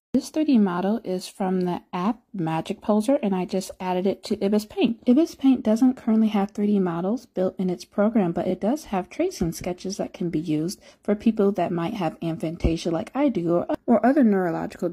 This 3D model is from the app Magic Poser, and I just added it to Ibis Paint. Ibis Paint doesn't currently have 3D models built in its program, but it does have tracing sketches that can be used for people that might have aphantasia like I do, or other neurological